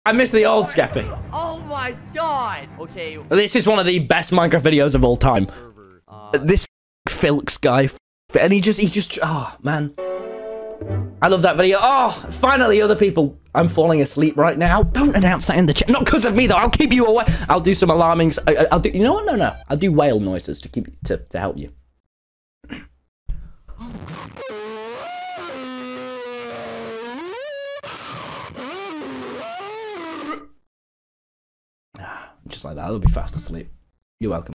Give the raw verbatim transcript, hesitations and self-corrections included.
I miss the old Skeppy. Oh my god. Okay. This is one of the best Minecraft videos of all time. Uh, This Filks guy, and he just, he just, oh man. I love that video. Oh, finally, other people. I'm falling asleep right now. Don't announce that in the chat. Not because of me, though. I'll keep you away. I'll do some alarming. I, I'll do. You know what? No, no. I'll do whale noises to keep to to help you. Just like that. I'll be fast asleep. You're welcome.